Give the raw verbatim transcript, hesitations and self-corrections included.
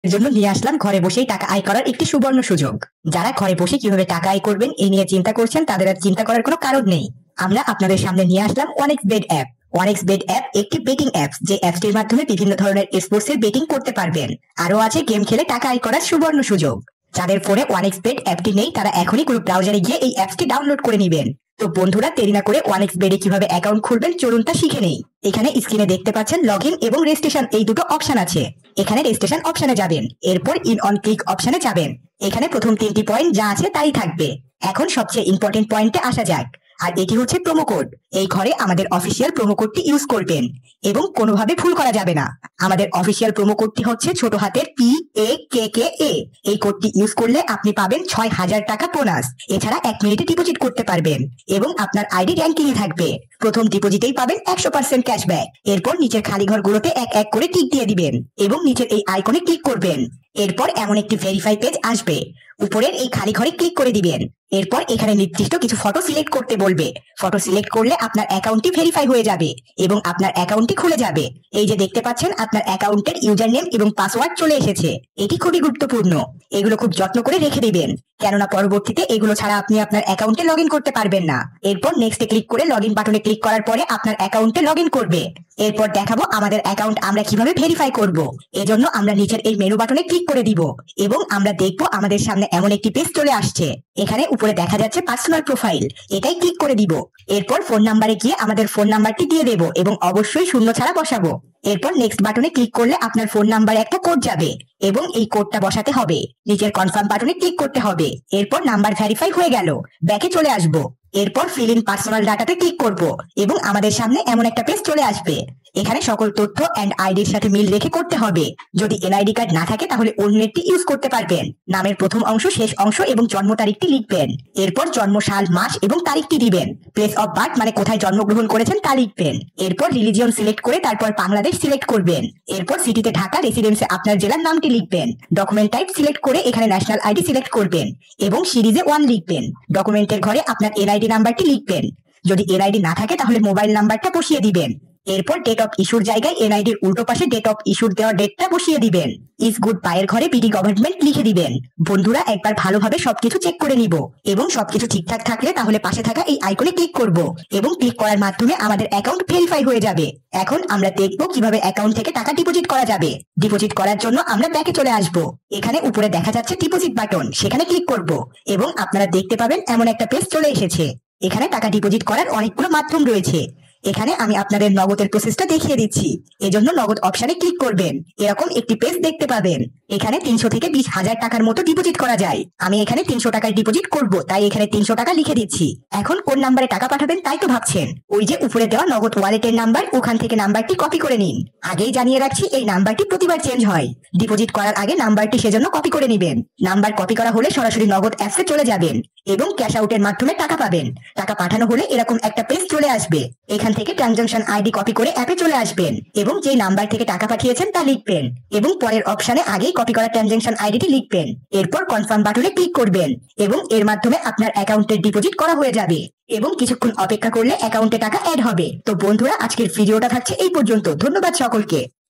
এর জন্য নিয়ে আসলাম ঘরে বসেই টাকা আয় করার একটি সুবর্ণ সুযোগ। যারা ঘরে বসে কিভাবে টাকা আয় করবেন এই নিয়ে চিন্তা করছেন তাদের আর চিন্তা করার কোনো কারণ নেই। আমরা আপনাদের সামনে নিয়ে আসলাম one x bet app. One x bet app একটি বেটিং অ্যাপ, যে অ্যাপটির মাধ্যমে বিভিন্ন ধরনের স্পোর্টস এর বেটিং করতে পারবেন। আরো আছে গেম খেলে টাকা আয় করার সুবর্ণ সুযোগ। যাদের ফোনে ওয়ানএক্স বেট অ্যাপটি নেই তারা এখনই কোনো ব্রাউজারে গিয়ে এই অ্যাপটি ডাউনলোড করে নেবেন। তো বন্ধুরা, দেরি না করে ওয়ানএক্স বেটে কিভাবে অ্যাকাউন্ট খুলবেন চলুন তা শিখে নেই। এখানে স্ক্রিনে দেখতে পাচ্ছেন লগ ইন এবং রেজিস্ট্রেশন এই দুটো অপশন আছে। এখানে রেজিস্ট্রেশন অপশনে যাবেন, এরপর ইন অন ক্লিক অপশনে যাবেন। এখানে প্রথম তিনটি পয়েন্ট যা আছে তাই থাকবে। এখন সবচেয়ে ইম্পর্টেন্ট পয়েন্টে আসা যাক, আর এটি হচ্ছে প্রোমো কোড। এই ঘরে আমাদের অফিসিয়াল প্রোমো কোডটি ইউজ করবেন এবং কোনোভাবে ভুল করা যাবে না। আমাদের অফিসিয়াল প্রোমো কোডটি হচ্ছে ছোট হাতের পি এ কে কে এ। এই কোডটি ইউজ করলে আপনি পাবেন ছয় হাজার টাকা বোনাস। এছাড়া এক মিনিটে ডিপোজিট করতে পারবেন এবং আপনার আইডি র্যাঙ্কিং এ থাকবে। প্রথম ডিপোজিটেই পাবেন একশো পার্সেন্ট ক্যাশব্যাক। এরপর নিচের খালি ঘরগুলোতে এক এক করে টিক দিয়ে দিবেন এবং নিচের এই আইকনে ক্লিক করবেন। এরপর এমন একটি ভেরিফাই পেজ আসবে, উপরের এই খালি ঘরে ক্লিক করে দিবেন। এরপর এখানে নির্দিষ্ট কিছু ফটো সিলেক্ট করতে বলবে। ফটো সিলেক্ট করলে আপনার অ্যাকাউন্টটি ভেরিফাই হয়ে যাবে এবং আপনার অ্যাকাউন্টটি খুলে যাবে। এই যে দেখতে পাচ্ছেন আপনার অ্যাকাউন্টের ইউজার নেম এবং পাসওয়ার্ড চলে এসেছে। এটি খুবই গুরুত্বপূর্ণ, এগুলো খুব যত্ন করে রেখে দিবেন, কেননা পরবর্তীতে এগুলো ছাড়া আপনি আপনার অ্যাকাউন্টে লগ ইন করতে পারবেন না। এরপর নেক্সটে ক্লিক করে লগ ইন বাটনে ক্লিক করার পরে আপনার অ্যাকাউন্টে লগ ইন করবে। এরপর দেখাবো আমাদের অ্যাকাউন্ট আমরা কিভাবে ভেরিফাই করব। এজন্য আমরা নিচের এই মেনু বাটনে ক্লিক করে দিব এবং আমরা দেখবো আমাদের সামনে এমন একটি পেজ চলে আসছে। এখানে উপরে দেখা যাচ্ছে পার্সোনাল প্রোফাইল, এটাই ক্লিক করে দিব। এরপর ফোন নাম্বারে গিয়ে আমাদের ফোন নাম্বারটি দিয়ে দেব এবং অবশ্যই শূন্য ছাড়া বসাবো। এরপর নেক্সট বাটনে ক্লিক করলে আপনার ফোন নাম্বারে একটা কোড যাবে এবং এই কোডটা বসাতে হবে। নিচের কনফার্ম বাটনে ক্লিক করতে হবে। এরপর নাম্বার ভেরিফাই হয়ে গেল, ব্যাকে চলে আসবো। এরপর ফিল ইন পার্সোনাল ডাটাতে ক্লিক করব এবং আমাদের সামনে এমন একটা পেজ চলে আসবে। এখানে সকল তথ্য এন্ড আইডির সাথে মিল রেখে করতে হবে। যদি এনআইডি কার্ড না থাকে তাহলে অন্যটি ইউজ করতে পারবেন। নামের প্রথম অংশ, শেষ অংশ এবং জন্ম তারিখটি লিখবেন। এরপর জন্ম সাল, মাস এবং তারিখটি দিবেন। প্লেস অফ বার্থ মানে কোথায় জন্মগ্রহণ করেছেন তা লিখবেন। এরপর রিলিজিয়ন সিলেক্ট করে তারপর বাংলাদেশ সিলেক্ট করবেন। এরপর সিটিতে ঢাকা, রেসিডেন্সে আপনার জেলার নামটি লিখবেন। ডকুমেন্ট টাইপ সিলেক্ট করে এখানে ন্যাশনাল আইডি সিলেক্ট করবেন এবং সিরিজে ওয়ান লিখবেন। ডকুমেন্টের ঘরে আপনার এনআইডি নাম্বারটি লিখবেন। যদি এনআইডি না থাকে তাহলে মোবাইল নাম্বারটা বসিয়ে দিবেন। এরপর ডেট অফ ইস্যুর জায়গায় এনআইডির উল্টো পাশে ডেট অফ ইস্যুর দেওয়া ডেটটা বসিয়ে দিবেন। ইজ গুড বায়ের ঘরে বিডি গভর্নমেন্ট লিখে দিবেন। বন্ধুরা, একবার ভালোভাবে সবকিছু চেক করে নিব এবং সবকিছু ঠিকঠাক থাকলে তাহলে পাশে থাকা এই আইকনে ক্লিক করব এবং ক্লিক করার মাধ্যমে আমাদের অ্যাকাউন্ট ভেরিফাই হয়ে যাবে। এখন আমরা দেখব কিভাবে অ্যাকাউন্ট থেকে টাকা ডিপোজিট করা যাবে। ডিপোজিট করার জন্য আমরা ব্যাকে চলে আসব। এখানে উপরে দেখা যাচ্ছে ডিপোজিট বাটন, সেখানে ক্লিক করব এবং আপনারা দেখতে পাবেন এমন একটা পেজ চলে এসেছে। এখানে টাকা ডিপোজিট করার অনেকগুলো মাধ্যম রয়েছে। এখানে আমি আপনাদের নগদের প্রসেসটা দেখিয়ে দিচ্ছি, এজন্য নগদ অপশনে ক্লিক করবেন। এরকম একটি পেজ দেখতে পাবেন। এখানে তিনশো থেকে বিশ হাজার টাকার মতো ডিপোজিট করা যায়। আমি এখানে তিনশো টাকায় ডিপোজিট করব, তাই এখানে তিনশো টাকা লিখে দিচ্ছি। এখন কোন নাম্বারে টাকা পাঠাবেন তাই তো ভাবছেন? ওই যে উপরে দেওয়া নগদ ওয়ালেটের নাম্বার, ওখান থেকে নাম্বারটি কপি করে নিন। আগেই জানিয়ে রাখছি এই নাম্বারটি প্রতিবার চেঞ্জ হয়। ডিপোজিট করার আগে নাম্বারটি সেজন্য কপি করে নেবেন। নাম্বার কপি করা হলে সরাসরি নগদ অ্যাপসে চলে যাবেন এবং ক্যাশ আউটের মাধ্যমে টাকা পাবেন। টাকা পাঠানো হলে এরকম একটা পেজ চলে আসবে। এখান থেকে ট্রানজাকশন আইডি কপি করে অ্যাপে চলে আসবেন এবং যে নাম্বার থেকে টাকা পাঠিয়েছেন তা লিখবেন এবং পরের অপশনে আগেই কপি করা ট্রানজাকশন আইডিটি লিখবেন। এরপর কনফার্ম বাটনে ক্লিক করবেন এবং এর মাধ্যমে আপনার অ্যাকাউন্টের ডিপোজিট করা হয়ে যাবে এবং কিছুক্ষণ অপেক্ষা করলে অ্যাকাউন্টে টাকা অ্যাড হবে। তো বন্ধুরা, আজকের ভিডিওটা থাকছে এই পর্যন্ত। ধন্যবাদ সকলকে।